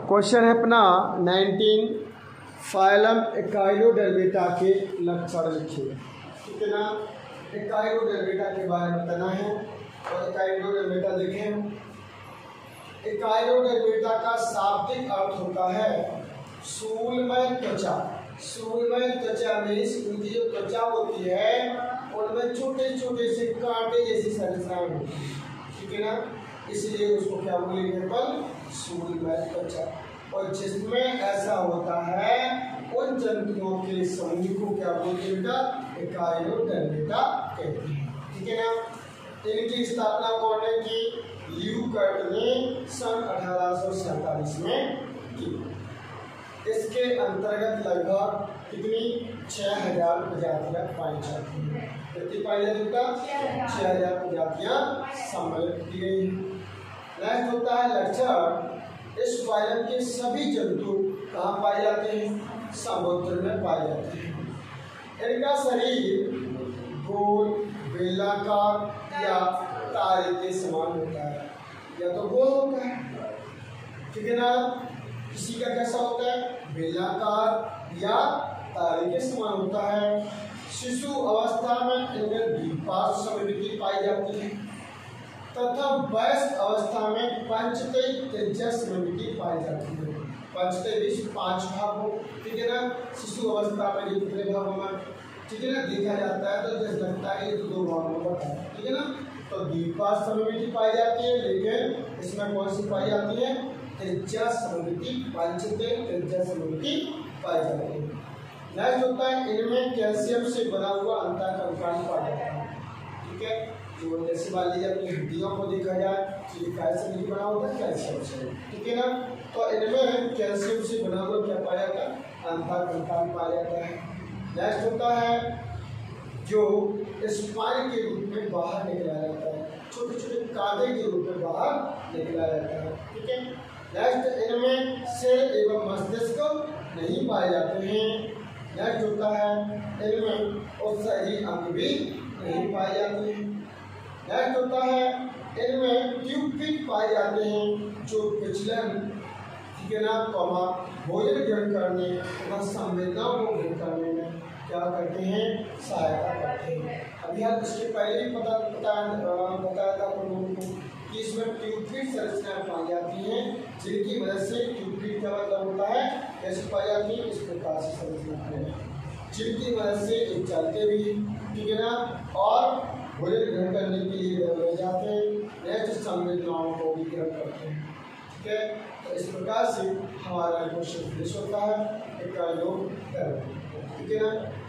Question है अपना 19 phylum एकाइलोडर्मेटा के लक्षण लिखिए। ठीक है ना, एकाइलोडर्मेटा के बारे में बताना है। और एकाइलोडर्मेटा देखें, एकाइलोडर्मेटा का शाब्दिक अर्थ होता है शूलमय त्वचा। शूलमय त्वचा मीन्स उनकी जो त्वचा होती है उनमें छोटे छोटे से कांटे जैसी संरचनाएं होती है। ठीक है ना, इसलिए उसको क्या बोलेंगे अपन, शूलमय त्वचा। और जिसमें ऐसा होता है उन जंतुओं के समूह को क्या बोलते हैं बेटा, एकाइलोडर्मेटा कहते हैं। ठीक है ना, इनकी स्थापना कौन ने की, ल्यूकर्ट ने सन 1847 में की। इसके अंतर्गत लगभग कितनी 6000 प्रजातियां पाई जाती हैं। कितनी पाई जाती है, 6000 प्रजातियां सम्मिलित की गई। नेक्स्ट होता है लक्षण, इस फाइलम के सभी जंतु कहाँ पाए जाते हैं, समुद्र में पाए जाते हैं। इनका शरीर गोल, बेलनाकार या तारे के समान होता है, या तो गोल होता है, ठीक है ना, किसी का कैसा होता है, बेलनाकार या तारे के समान होता है। शिशु अवस्था में इनमें द्विपार्श्व सममिति पाई जाती है तथा वयस्क अवस्था में पंचतई त्रिज्या सममिति पाई जाती है। पंचतई बीच 5 भाग हो, ठीक है ना, शिशु अवस्था में ये कितने भागों में, ठीक है ना, देखा जाता है तो जैसे लगता है ये तो 2 भागों में होता है। ठीक है ना, तो द्विपार्श्व सममिति पाई जाती है, लेकिन इसमें कौन सी पाई जाती है, त्रिज्या सममिति, पंचतई त्रिज्या सममिति पाई जाती है। नेक्स्ट होता है इनमें कैल्शियम से बना हुआ अंतःकंकाल पाया जाता है। ठीक है, जो जैसे मान लीजिए अपनी हड्डियों को देखा जाए तो ये कैल्शियम नहीं बना होता है, कैल्शियम से। ठीक है ना, तो इनमें कैल्शियम से बना हुआ क्या पाया जाता है, अंतःकंकाल पाया जाता है। नेक्स्ट होता है जो स्पाइन के रूप में बाहर निकला जाता है, छोटे छोटे कांटे के रूप में बाहर निकला जाता है। ठीक है, नेक्स्ट इनमें सिर एवं मस्तिष्क नहीं पाए जाते हैं। नेक्स्ट होता है इनमें उत्सर्जी अंग भी नहीं पाए जाते हैं। नेक्स्ट होता है इनमें ट्यूबिक पाए जाते हैं जो विचलन, ठीक है ना, भोजन ग्रहण करने तथा संवेदनाओं को ग्रहण करने में क्या करते हैं, सहायता करते हैं। अभी हम इसके पहले भी बताया था अपन लोगों को कि इसमें ट्यूबिक संरचनाएं पाई जाती हैं जिनकी वजह से ट्यूबिक का मतलब होता है कैसे पाई जाती है, इस प्रकार से संरचनाएं जिनकी वजह से एक चलते भी, ठीक है ना, और भोजन ग्रहण करने के लिए रह जाते हैं, नेक्स्ट संवेदनाओं को भी ग्रहण करते हैं। ठीक है, तो इस प्रकार से हमारा क्वेश्चन फिनिश होता है। एक योग, ठीक है ना।